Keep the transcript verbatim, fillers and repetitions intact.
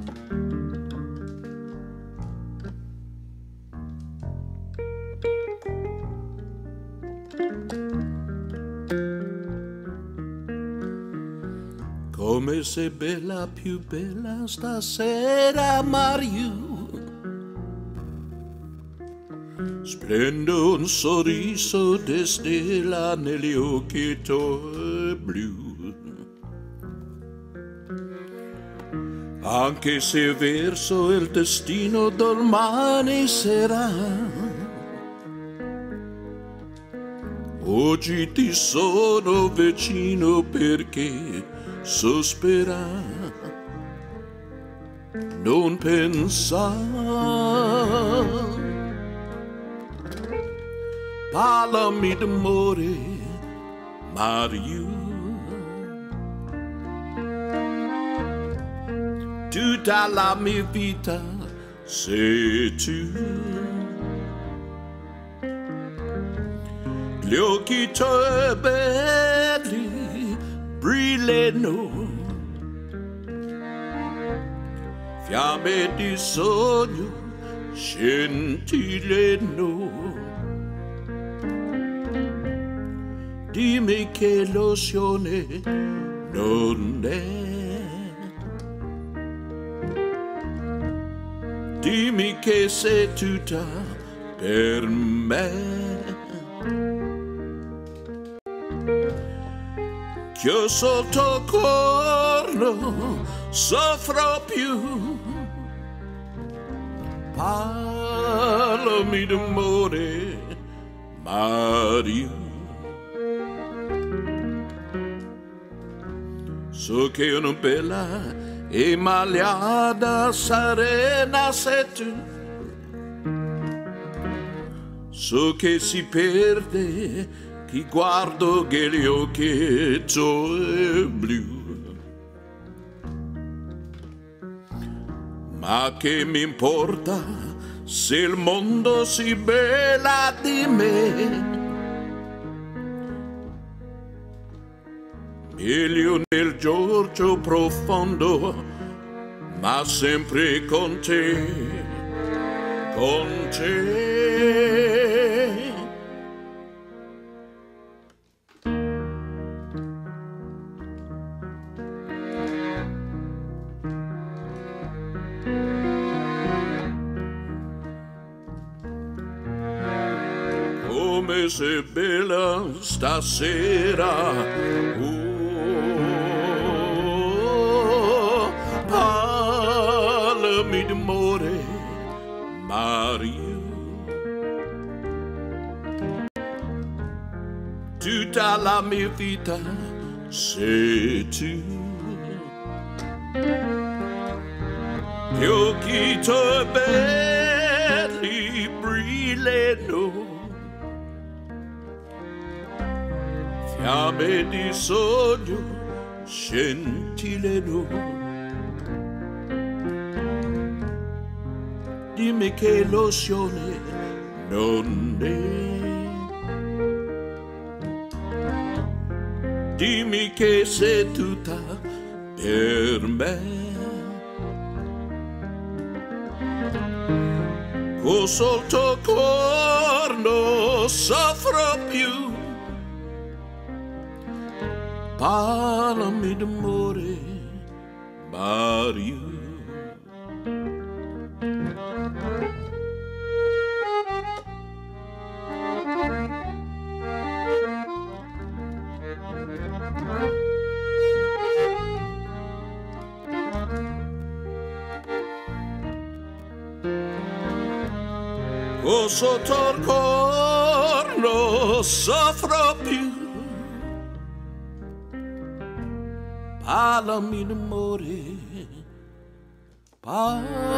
Come sei bella, più bella stasera, Mario. Splendo un sorriso destella negli occhi tuoi blu. Anche se verso il destino domani sarà, oggi ti sono vicino perché sospira, non pensar. Parlami d'amore, Mario. Tutta la mia vita sei tu. Gli occhi tuoi belli brillano, fiamme di sogno scintillano. Dimmi che l'oceane non è, dimmi che sei tutta per me. Che io sotto corno soffro più. Parlami d'amore, Mario. So che una bella e magliata serena sei tu. So che si perde chi guardo che gli occhi tuoi blu. Ma che mi importa se il mondo si bella di me? Meglio nel giorgio profondo, ma sempre con te, con te. Come sei bella stasera, uh. Parlami d'amore, Mario. Tutta la mia vita sei tu. Gli occhi tuoi belli brillano, fiamme di sogno scintillano. Dimmi che l'oceane non è, dimmi che sei tutta per me. Con sotto corno soffro più. Parlami d'amore, Mario. Con sotto il corno soffro più. Parlami d'amore, parlami.